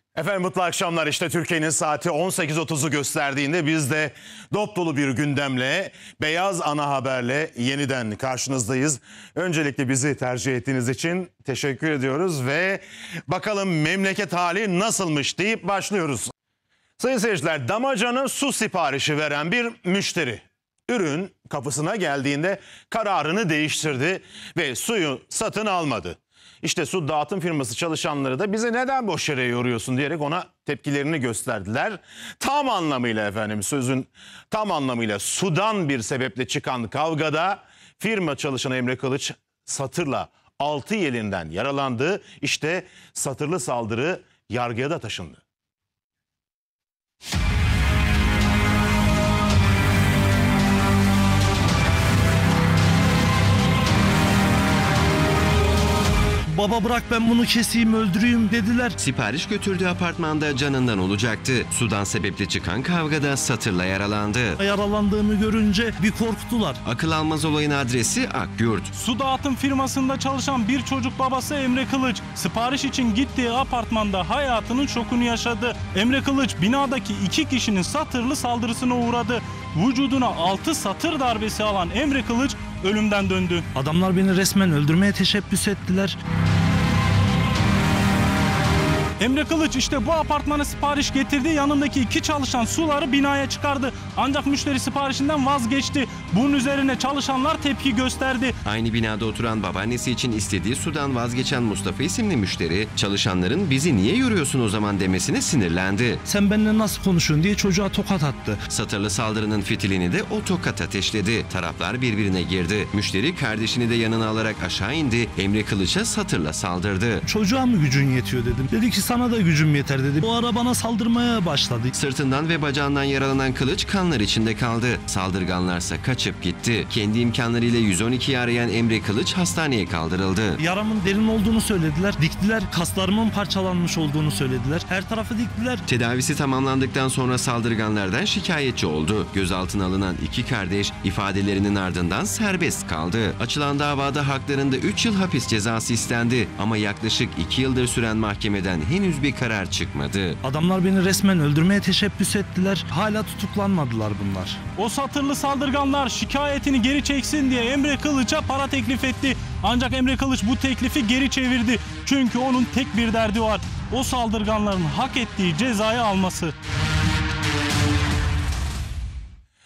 Efendim mutlu akşamlar. İşte Türkiye'nin saati 18.30'u gösterdiğinde biz de dop dolu bir gündemle, beyaz ana haberle yeniden karşınızdayız. Öncelikle bizi tercih ettiğiniz için teşekkür ediyoruz ve bakalım memleket hali nasılmış deyip başlıyoruz. Sayın seyirciler, damacana su siparişi veren bir müşteri ürün kapısına geldiğinde kararını değiştirdi ve suyu satın almadı. İşte su dağıtım firması çalışanları da bizi neden boş yere yoruyorsun diyerek ona tepkilerini gösterdiler. Tam anlamıyla efendim, sözün tam anlamıyla sudan bir sebeple çıkan kavgada firma çalışanı Emre Kılıç satırla 6 yerinden yaralandı. İşte satırlı saldırı yargıya da taşındı. Baba bırak ben bunu keseyim öldüreyim dediler. Sipariş götürdüğü apartmanda canından olacaktı. Sudan sebeple çıkan kavgada satırla yaralandı. Yaralandığını görünce bir korktular. Akıl almaz olayın adresi Akyurt. Su dağıtım firmasında çalışan bir çocuk babası Emre Kılıç, sipariş için gittiği apartmanda hayatının şokunu yaşadı. Emre Kılıç binadaki 2 kişinin satırlı saldırısına uğradı. Vücuduna 6 satır darbesi alan Emre Kılıç ölümden döndü. Adamlar beni resmen öldürmeye teşebbüs ettiler. Emre Kılıç işte bu apartmana sipariş getirdi. Yanındaki 2 çalışan suları binaya çıkardı. Ancak müşteri siparişinden vazgeçti. Bunun üzerine çalışanlar tepki gösterdi. Aynı binada oturan babaannesi için istediği sudan vazgeçen Mustafa isimli müşteri, çalışanların bizi niye yoruyorsun o zaman demesine sinirlendi. Sen benimle nasıl konuşuyorsun diye çocuğa tokat attı. Satırlı saldırının fitilini de o tokat ateşledi. Taraflar birbirine girdi. Müşteri kardeşini de yanına alarak aşağı indi. Emre Kılıç'a satırla saldırdı. Çocuğa mı gücün yetiyor dedim. Dedi ki sana da gücüm yeter dedi. O ara bana saldırmaya başladı. Sırtından ve bacağından yaralanan Kılıç kanlar içinde kaldı. Saldırganlarsa kaçıp gitti. Kendi imkanlarıyla 112'yi arayan Emre Kılıç hastaneye kaldırıldı. Yaramın derin olduğunu söylediler. Diktiler. Kaslarımın parçalanmış olduğunu söylediler. Her tarafı diktiler. Tedavisi tamamlandıktan sonra saldırganlardan şikayetçi oldu. Gözaltına alınan 2 kardeş ifadelerinin ardından serbest kaldı. Açılan davada haklarında 3 yıl hapis cezası istendi. Ama yaklaşık 2 yıldır süren mahkemeden henüz bir karar çıkmadı. Adamlar beni resmen öldürmeye teşebbüs ettiler. Hala tutuklanmadılar bunlar. O satırlı saldırganlar şikayetini geri çeksin diye Emre Kılıç'a para teklif etti. Ancak Emre Kılıç bu teklifi geri çevirdi. Çünkü onun tek bir derdi var. O saldırganların hak ettiği cezayı alması.